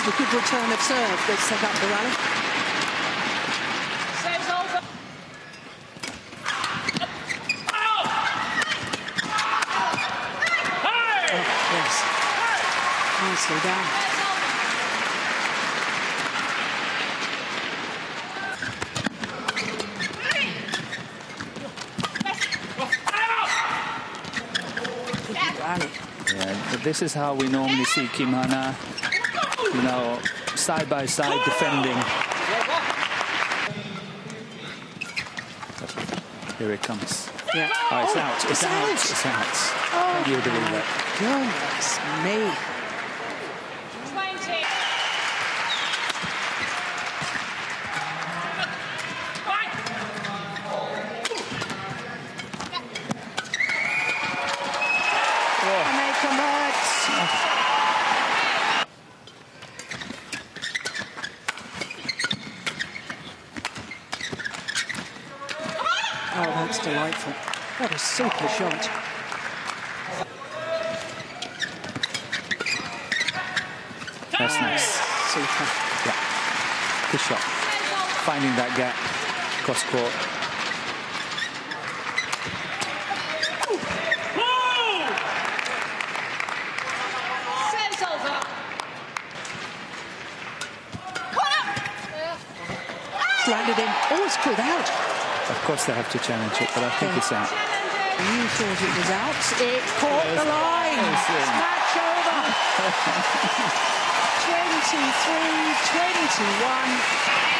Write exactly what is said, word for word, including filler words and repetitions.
is a good return of serve that set up the rally. Oh, yes. Nicely done. Good rally. Yeah, but this is how we normally see Kim Hana, you know, side by side defending. Here it comes. Yeah. Oh, it's oh, out. It's, it's out. out. It's out. Oh, Can you believe my it? goodness me. And they convert. Oh, that's delightful. What a super shot. That's nice. Super. Yeah. Good shot. Finding that gap cross court. Landed in. Oh, it's pulled out. Of course they have to challenge it, but I think Yeah. it's out. You thought it was out. It caught the line. Yes, Match over. twenty-three twenty-one.